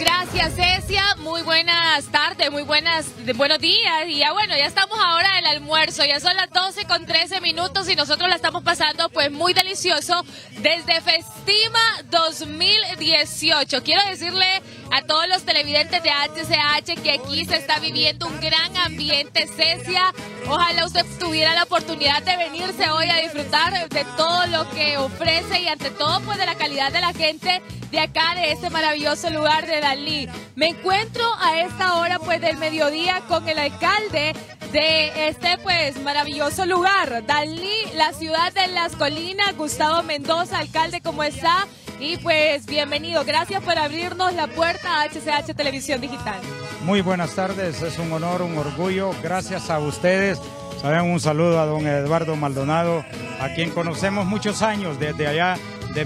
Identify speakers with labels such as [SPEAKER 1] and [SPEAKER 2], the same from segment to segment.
[SPEAKER 1] Gracias, Cecia. Muy buenas tardes, buenos días. Y ya bueno, ya estamos ahora del almuerzo. Ya son las 12:13 y nosotros la estamos pasando pues muy delicioso desde Festima 2018. Quiero decirle a todos los televidentes de HCH que aquí se está viviendo un gran ambiente, Cecia. Ojalá usted tuviera la oportunidad de venirse hoy a disfrutar de todo lo que ofrece y ante todo pues de la calidad de la gente de acá, de este maravilloso lugar de Danlí. Me encuentro a esta hora pues del mediodía con el alcalde de este pues maravilloso lugar, Danlí, la ciudad de las colinas, Gustavo Mendoza. Alcalde, ¿cómo está? Y pues bienvenido, gracias por abrirnos la puerta a HCH Televisión Digital.
[SPEAKER 2] Muy buenas tardes, es un honor, un orgullo, gracias a ustedes. Saben, un saludo a don Eduardo Maldonado, a quien conocemos muchos años, desde allá de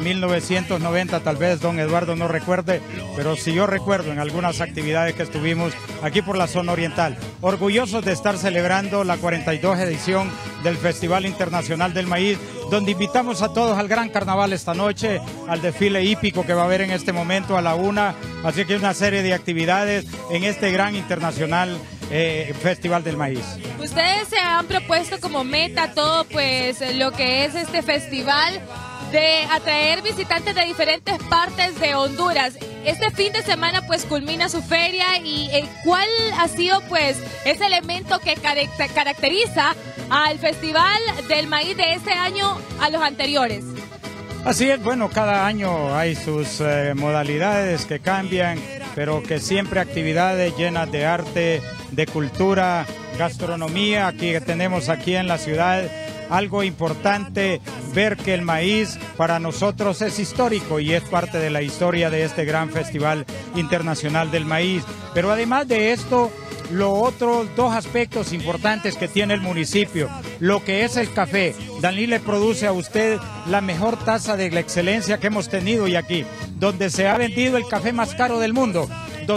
[SPEAKER 2] 1990, tal vez don Eduardo no recuerde, pero sí yo recuerdo en algunas actividades que estuvimos aquí por la zona oriental. Orgullosos de estar celebrando la 42 edición del Festival Internacional del Maíz, donde invitamos a todos al gran carnaval esta noche, al desfile hípico que va a haber en este momento a la 1, así que una serie de actividades en este gran internacional Festival del Maíz.
[SPEAKER 1] Ustedes se han propuesto como meta todo pues lo que es este festival, de atraer visitantes de diferentes partes de Honduras. Este fin de semana pues culmina su feria y ¿cuál ha sido pues ese elemento que caracteriza al Festival del Maíz de este año a los anteriores?
[SPEAKER 2] Así es, bueno, cada año hay sus modalidades que cambian, pero que siempre actividades llenas de arte, de cultura, gastronomía, aquí que tenemos aquí en la ciudad. Algo importante, ver que el maíz para nosotros es histórico y es parte de la historia de este gran Festival Internacional del Maíz. Pero además de esto, los otros dos aspectos importantes que tiene el municipio, lo que es el café. Danlí le produce a usted la mejor tasa de la excelencia que hemos tenido y aquí, donde se ha vendido el café más caro del mundo.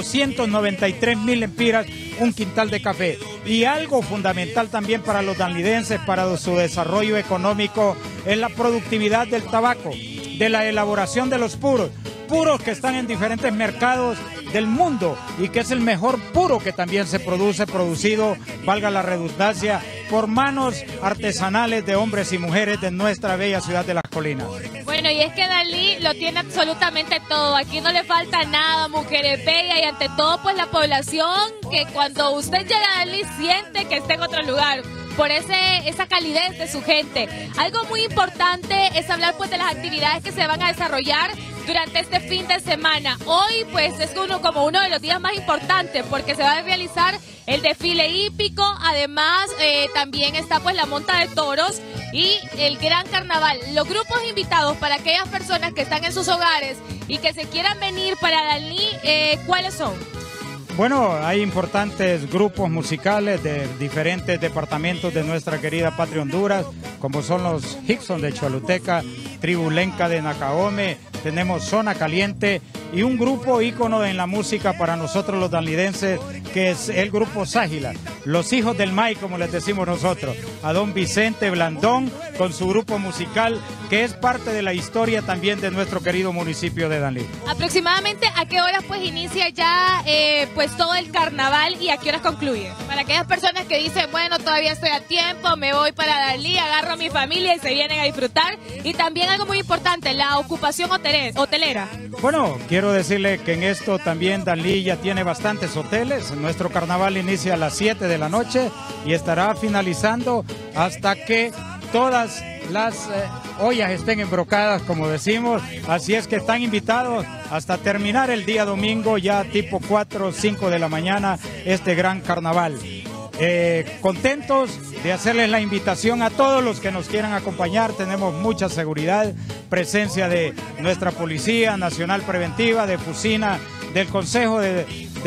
[SPEAKER 2] 293.000 lempiras, un quintal de café. Y algo fundamental también para los danlidenses, para su desarrollo económico, es la productividad del tabaco, de la elaboración de los puros que están en diferentes mercados del mundo y que es el mejor puro que también se producido, valga la redundancia, por manos artesanales de hombres y mujeres de nuestra bella ciudad de las colinas.
[SPEAKER 1] Bueno, y es que Danlí lo tiene absolutamente todo, aquí no le falta nada, mujeres bellas y ante todo pues la población que cuando usted llega a Danlí siente que está en otro lugar por esa calidez de su gente. Algo muy importante es hablar pues de las actividades que se van a desarrollar durante este fin de semana. Hoy pues es como uno de los días más importantes porque se va a realizar el desfile hípico, además también está pues la monta de toros y el gran carnaval. Los grupos invitados para aquellas personas que están en sus hogares y que se quieran venir para Danlí, ¿cuáles son?
[SPEAKER 2] Bueno, hay importantes grupos musicales de diferentes departamentos de nuestra querida patria Honduras, como son los Hickson de Choluteca, Tribu Lenca de Nacaome, tenemos Zona Caliente y un grupo ícono en la música para nosotros los danlidenses, que es el grupo Ságila, los hijos del maíz, como les decimos nosotros, a don Vicente Blandón con su grupo musical, que es parte de la historia también de nuestro querido municipio de Danlí.
[SPEAKER 1] Aproximadamente, ¿a qué horas pues inicia ya pues todo el carnaval y a qué horas concluye? Para aquellas personas que dicen, bueno, todavía estoy a tiempo, me voy para Danlí, agarro a mi familia y se vienen a disfrutar. Y también algo muy importante, la ocupación hotelera.
[SPEAKER 2] Bueno, quiero decirle que en esto también Danlí ya tiene bastantes hoteles. Nuestro carnaval inicia a las 7 de la noche y estará finalizando hasta que todas las ollas estén embrocadas, como decimos, así es que están invitados hasta terminar el día domingo, ya tipo 4 o 5 de la mañana, este gran carnaval. Contentos de hacerles la invitación a todos los que nos quieran acompañar. Tenemos mucha seguridad, presencia de nuestra Policía Nacional Preventiva, de Fusina, del Consejo de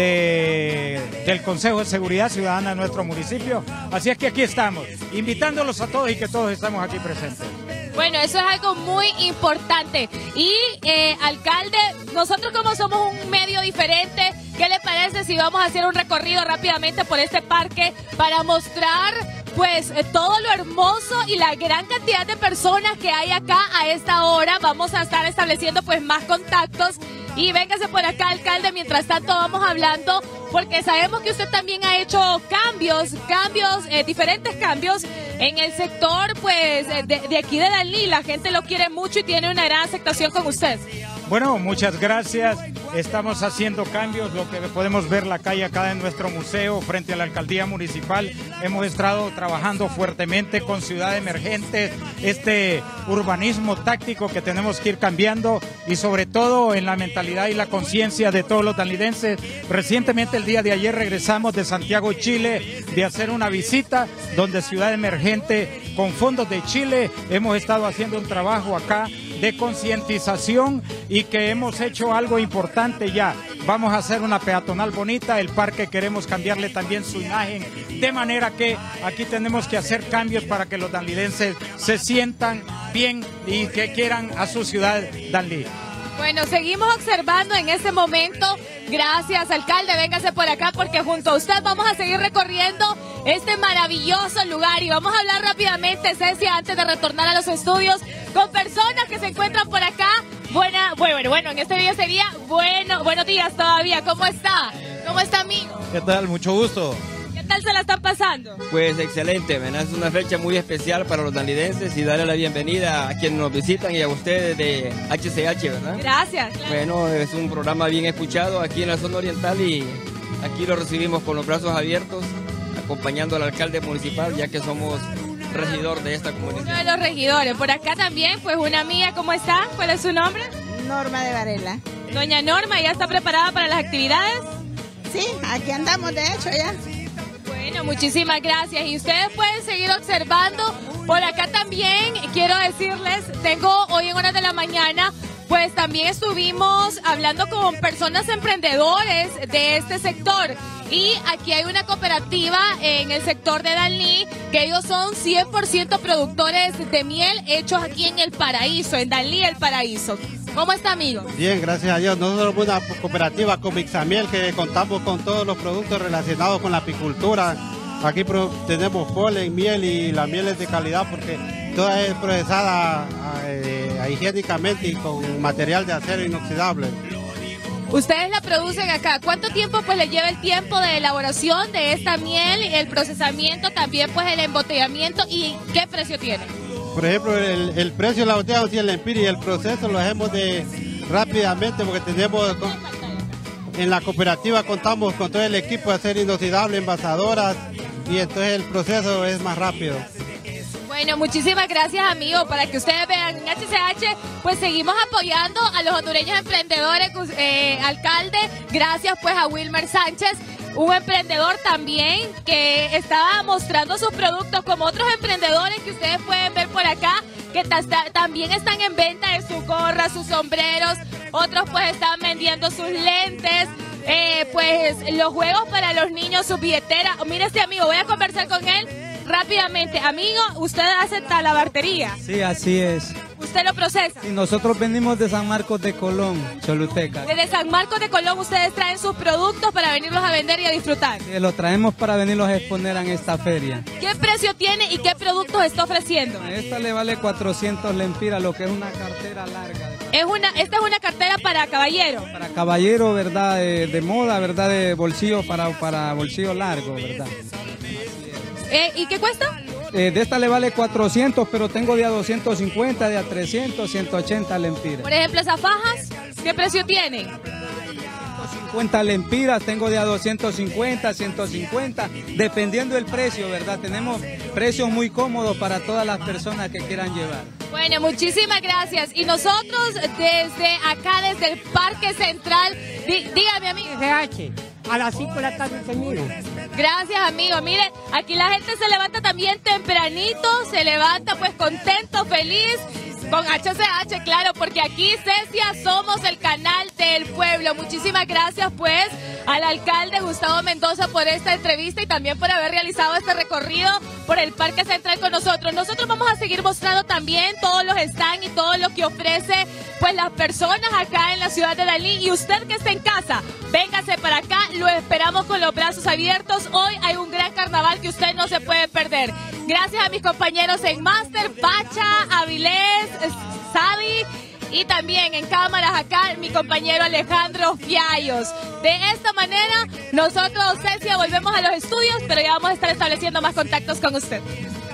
[SPEAKER 2] Seguridad Ciudadana de nuestro municipio. Así es que aquí estamos, invitándolos a todos y que todos estamos aquí presentes.
[SPEAKER 1] Bueno, eso es algo muy importante. Y, alcalde, nosotros como somos un medio diferente, ¿qué le parece si vamos a hacer un recorrido rápidamente por este parque para mostrar pues todo lo hermoso y la gran cantidad de personas que hay acá a esta hora? Vamos a estar estableciendo pues más contactos Y véngase por acá, alcalde, mientras tanto vamos hablando, porque sabemos que usted también ha hecho diferentes cambios en el sector pues de aquí de Danlí. La gente lo quiere mucho y tiene una gran aceptación con usted.
[SPEAKER 2] Bueno, muchas gracias. Estamos haciendo cambios, lo que podemos ver la calle acá en nuestro museo frente a la alcaldía municipal. Hemos estado trabajando fuertemente con ciudad emergente, este urbanismo táctico que tenemos que ir cambiando y sobre todo en la mentalidad y la conciencia de todos los danlidenses. Recientemente el día de ayer regresamos de Santiago, Chile, de hacer una visita donde ciudad emergente con fondos de Chile hemos estado haciendo un trabajo acá de concientización y que hemos hecho algo importante ya. Vamos a hacer una peatonal bonita, el parque queremos cambiarle también su imagen, de manera que aquí tenemos que hacer cambios para que los danlidenses se sientan bien y que quieran a su ciudad Danlí.
[SPEAKER 1] Bueno, seguimos observando en este momento. Gracias, alcalde, véngase por acá porque junto a usted vamos a seguir recorriendo este maravilloso lugar y vamos a hablar rápidamente, Cecia, antes de retornar a los estudios, con personas que se encuentran por acá. Bueno, en este día sería buenos días todavía. ¿Cómo está? ¿Cómo está, amigo?
[SPEAKER 3] ¿Qué tal? Mucho gusto.
[SPEAKER 1] ¿Qué tal se la están pasando?
[SPEAKER 3] Pues excelente, ¿verdad? Es una fecha muy especial para los danlidenses y darle la bienvenida a quienes nos visitan y a ustedes de HCH, ¿verdad?
[SPEAKER 1] Gracias. Claro.
[SPEAKER 3] Bueno, es un programa bien escuchado aquí en la zona oriental y aquí lo recibimos con los brazos abiertos, acompañando al alcalde municipal, ya que somos regidor de esta comunidad.
[SPEAKER 1] Uno de los regidores. Por acá también, pues una mía, ¿cómo está? ¿Cuál es su nombre?
[SPEAKER 4] Norma de Varela.
[SPEAKER 1] Doña Norma, ¿ya está preparada para las actividades?
[SPEAKER 4] Sí, aquí andamos de hecho ya.
[SPEAKER 1] Bueno, muchísimas gracias. Y ustedes pueden seguir observando. Por acá también quiero decirles, tengo hoy en horas de la mañana, pues también estuvimos hablando con personas emprendedores de este sector. Y aquí hay una cooperativa en el sector de Danlí, que ellos son 100% productores de miel hechos aquí en El Paraíso, en Danlí, El Paraíso. ¿Cómo está, amigo?
[SPEAKER 5] Bien, gracias a Dios. Nosotros somos una cooperativa con Mixamiel que contamos con todos los productos relacionados con la apicultura. Aquí tenemos polen, miel y la miel es de calidad porque toda es procesada higiénicamente y con material de acero inoxidable.
[SPEAKER 1] Ustedes la producen acá. ¿Cuánto tiempo pues le lleva el tiempo de elaboración de esta miel, el procesamiento, también pues el embotellamiento y qué precio tiene?
[SPEAKER 5] Por ejemplo, el precio de la botella no tiene el empire y el proceso lo hacemos rápidamente porque tenemos en la cooperativa contamos con todo el equipo de acero inoxidable, envasadoras y entonces el proceso es más rápido.
[SPEAKER 1] Bueno, muchísimas gracias, amigo. Para que ustedes vean, en HCH, pues seguimos apoyando a los hondureños emprendedores, alcalde. Gracias pues a Wilmer Sánchez, un emprendedor también que estaba mostrando sus productos como otros emprendedores que ustedes pueden ver por acá, que también están en venta de sus gorras, sus sombreros, otros pues están vendiendo sus lentes, pues los juegos para los niños, sus billeteras. Mire este amigo, voy a conversar con él rápidamente. Amigo, ¿usted hace talabartería?
[SPEAKER 6] Sí, así es.
[SPEAKER 1] ¿Usted lo procesa?
[SPEAKER 6] Y nosotros venimos de San Marcos de Colón, Choluteca.
[SPEAKER 1] Desde San Marcos de Colón ustedes traen sus productos para venirlos a vender y a disfrutar.
[SPEAKER 6] Sí, los traemos para venirlos a exponer en esta feria.
[SPEAKER 1] ¿Qué precio tiene y qué productos está ofreciendo?
[SPEAKER 6] A esta le vale 400 lempiras, lo que es una cartera larga.
[SPEAKER 1] Esta es una cartera para caballero.
[SPEAKER 6] Para caballero, ¿verdad? De moda, ¿verdad? De bolsillo para bolsillo largo, ¿verdad?
[SPEAKER 1] ¿Y qué cuesta?
[SPEAKER 6] De esta le vale 400, pero tengo de a 250, de a 300, 180 lempiras.
[SPEAKER 1] Por ejemplo, esas fajas, ¿qué precio tienen?
[SPEAKER 6] 50 lempiras, tengo de a 250, 150, dependiendo del precio, ¿verdad? Tenemos precios muy cómodos para todas las personas que quieran llevar.
[SPEAKER 1] Bueno, muchísimas gracias. Y nosotros desde acá, desde el Parque Central, dígame, amigo.
[SPEAKER 7] A las 5 de la tarde termino.
[SPEAKER 1] Gracias, amigo. Miren, aquí la gente se levanta también tempranito, se levanta pues contento, feliz, con HCH, claro, porque aquí, Cecia, somos el canal del pueblo. Muchísimas gracias pues al alcalde Gustavo Mendoza por esta entrevista y también por haber realizado este recorrido por el Parque Central con nosotros. Nosotros vamos a seguir mostrando también todos los stands y todo lo que ofrece pues las personas acá en la ciudad de Danlí. Y usted que está en casa, véngase para acá, lo esperamos con los brazos abiertos. Hoy hay un gran carnaval que usted no se puede perder. Gracias a mis compañeros en Máster, Pacha, Avilés, Sadi y también en cámaras acá mi compañero Alejandro Fiallos. De esta manera, nosotros, Cecia, volvemos a los estudios, pero ya vamos a estar estableciendo más contactos con usted.